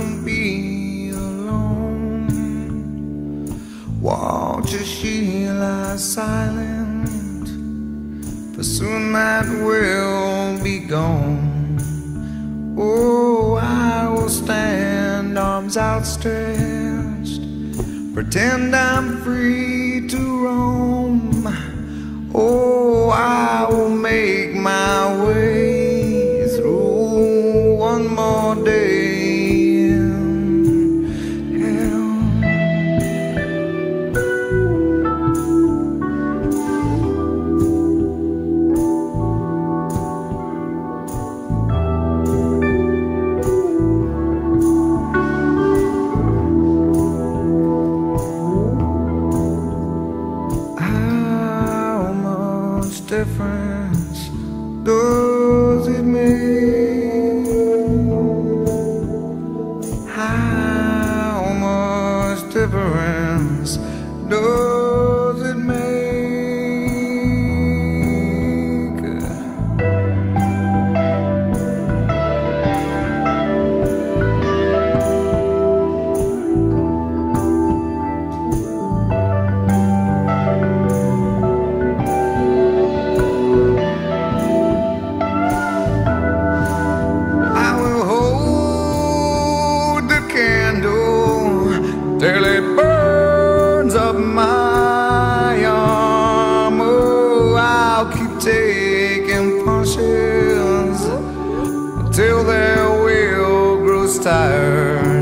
won't be alone. Watch as she lies silent, for soon that will be gone. Oh, I will stand, arms outstretched, pretend I'm free to roam. Oh, I will make my way through one more day in hell. Difference does it make? How much difference does it make? Till it burns up my arm. Oh, I'll keep taking punches until their will grows tired.